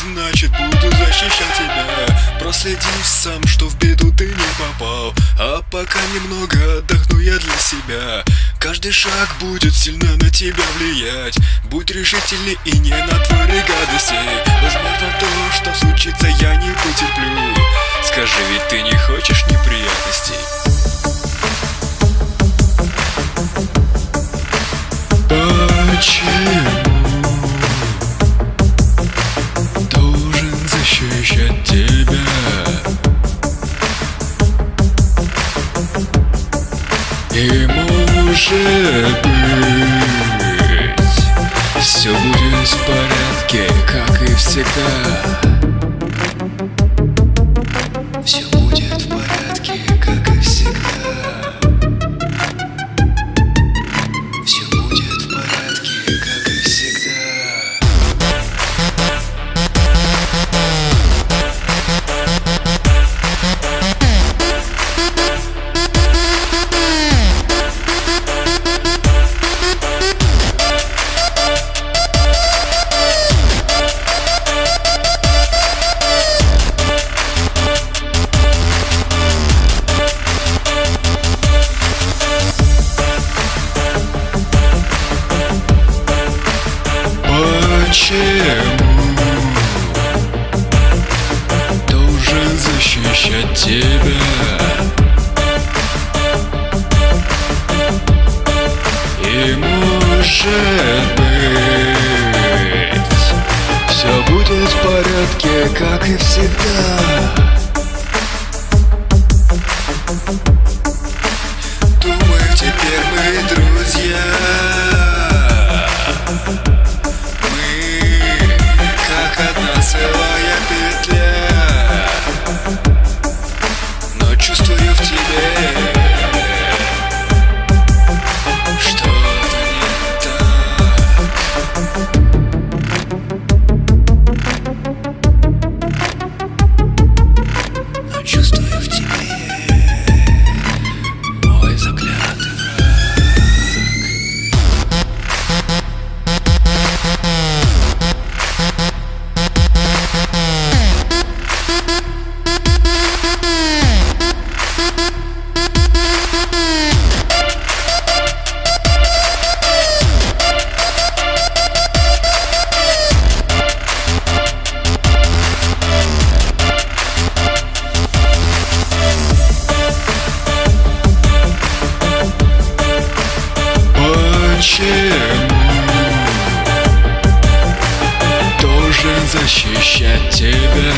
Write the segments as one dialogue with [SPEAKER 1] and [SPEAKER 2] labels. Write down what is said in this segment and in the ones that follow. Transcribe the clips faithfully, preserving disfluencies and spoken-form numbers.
[SPEAKER 1] значит буду защищать тебя. Проследи сам, что в беду ты не попал. А пока немного отдохну я для себя. Каждый шаг будет сильно на тебя влиять. Будь решительней и не натвори гадостей. Возможно, то, что случится, я не потерплю. Скажи, ведь ты не хочешь неприятностей? Почему должен защищать тебя? И может быть, все будет в порядке, как и всегда. Все будет в порядке, как и всегда. Все будет в порядке, как и всегда. Почему должен защищать тебя? И может быть, все будет в порядке, как и всегда. Думаю, теперь мы друзья. Одна целая петля, но чувствую в тебе что-то не так. Но чувствую в тебе мой заклятый враг. Почему должен защищать тебя?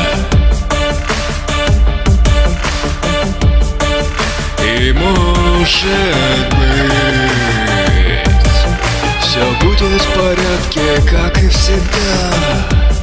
[SPEAKER 1] И может быть, все будет в порядке, как и всегда.